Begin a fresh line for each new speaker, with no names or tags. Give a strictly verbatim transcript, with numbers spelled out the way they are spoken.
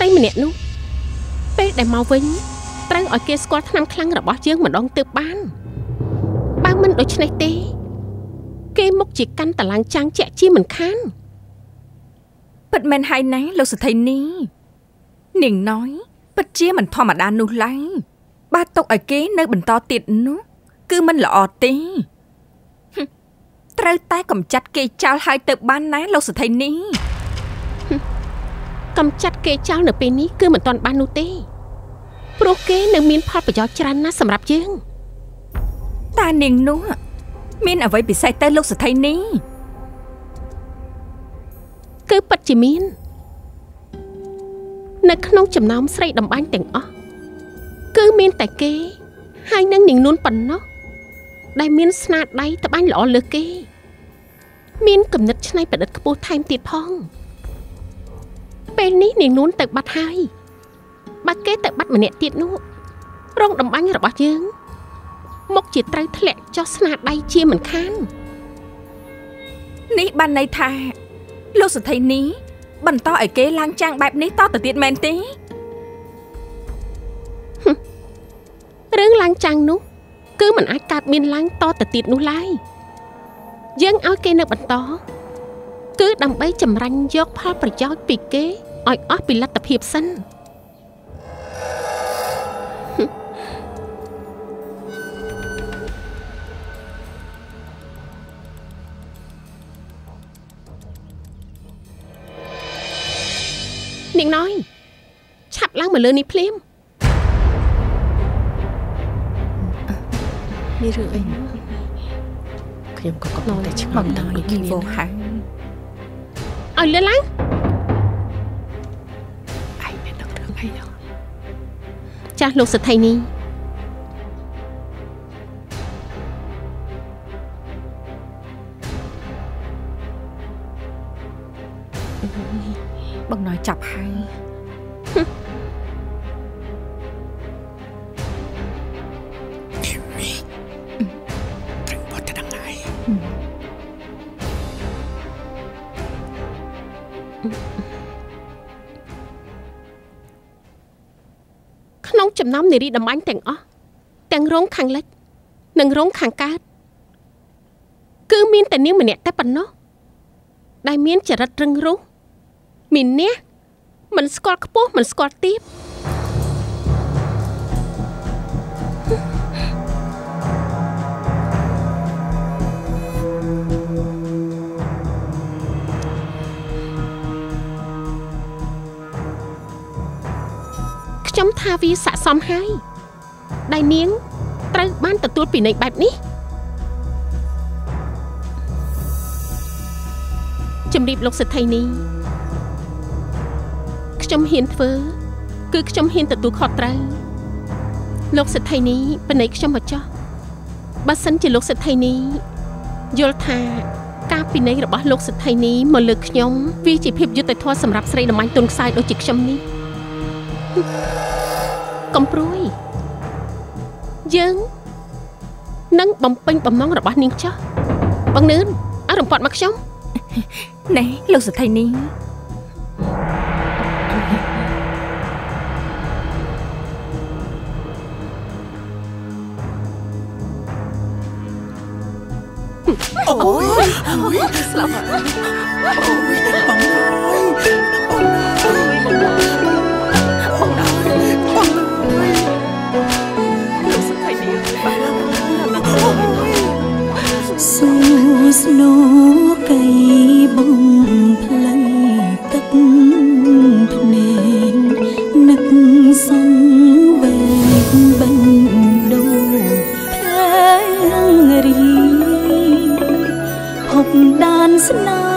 ស្រីម្នាក់នោះពេលដែលមកវិញត្រូវឲ្យគេស្គាល់ថ្នាំខ្លាំងរបស់យើងម្ដងទើបបានបើមិនដូច្នេះទេគេមុខជាកាន់តឡើងចាំងជាក់ជាមិនខាន
ពិតមែនហើយណាលោកសថីនីនាងnóiពិតជាមិនធម្មតានោះឡើយបាទទុកឲ្យគេនៅបន្តទៀតនោះគឺមិនល្អទេត្រូវតែកំចាត់គេចោលហើយទៅបានណាលោកសថីនី
កំចាត់គេចោលនៅពេលនេះគឺមិនទាន់បាននោះទេព្រោះគេនៅមានផលប្រយោជន៍ច្រើនណាស់សម្រាប់យើង
តានាងនោះមានអ្វីពិសេសទៅលោកសថីនី
គឺពិតជាមាននៅក្នុងចំណោមស្រីដំបាញ់ទាំងអស់គឺមានតែគេហើយនឹងនាងនួនប៉ុណ្ណោះដែលមានស្នាដៃត្បាញល្អលើសគេមានគំនិតច្នៃប្រឌិតខ្ពស់ថែមទៀតផងពេលនេះនាងនួនទៅបាត់ហើយបើគេទៅបាត់ម្នាក់ទៀតនោះរងដំបាញ់របស់យើងមុខជាត្រូវធ្លាក់ចុះស្នាដៃជាមិនខាន
នេះបានន័យថាលោកសថីនីបន្តឲ្យគេឡើងចាំងបែបនេះតទៅទៀតមែនទេ
រឿងឡើងចាំងនោះគឺមិនអាចកើតមានឡើងតទៅទៀតនោះឡើយយើងឲ្យគេនៅបន្តគឺដើម្បីចម្រាញ់យកផលប្រយោជន៍ពីគេឲ្យអស់ពីលទ្ធភាពសិននាងណយឆាប់ឡើងមកលើនេះភ្លាម
មានរឿងអីខ្ញុំក៏កំពុងតែឆ្ងល់ដល់ដូចគ្នាហើយ
ឲ្យលឿនឡើង
ឯងមានដឹងរឿងអីនោះ
ចាស់លោកសថីនី
បងណយចាប់ហើយ
ក្នុងចំណោមនារីដំបាញ់ទាំងអស់ទាំងរោងខាងលិចនិងរោងខាងកើតគឺមានតែនាងម្នាក់តែប៉ុណ្ណោះដែលមានចរិតរឹងរូសមានអ្នកមិនស្គាល់ខ្ពស់មិនស្គាល់ទាបខ្ញុំថាវាស័ក្តិសមហើយដែលនាងត្រូវបានទទួលពីនៃបែបនេះជំរាបលោកសេដ្ឋីនីខ្ញុំហ៊ានធ្វើគឺខ្ញុំហ៊ានទទួលខុសត្រូវលោកសេដ្ឋីនីបណៃខ្ញុំមកចោះបើសិនជាលោកសេដ្ឋីនីយល់ថាការពិន័យរបស់លោកសេដ្ឋីនីមកលើខ្ញុំវាជាភាពយុត្តិធម៌សម្រាប់ស្រីដំណាញ់ទុនខ្សែដូចជាខ្ញុំនេះកំព្រួយយើងនឹងបំពេញបំណងរបស់នាងចោះបងនឿនឲ្យរំពាត់មកខ្ញុំ
ណែលោកសេដ្ឋីនី
អូយអូយស្លាប់ហើយអូយបងណយបងណយបងណយបងណយលោកសុខហើយនេះស៊ូស្នូកៃបងផ្លៃទឹកភ្នែកនឹកសងវែកបិណ្ដូផ្លែរីហុកដានស្នា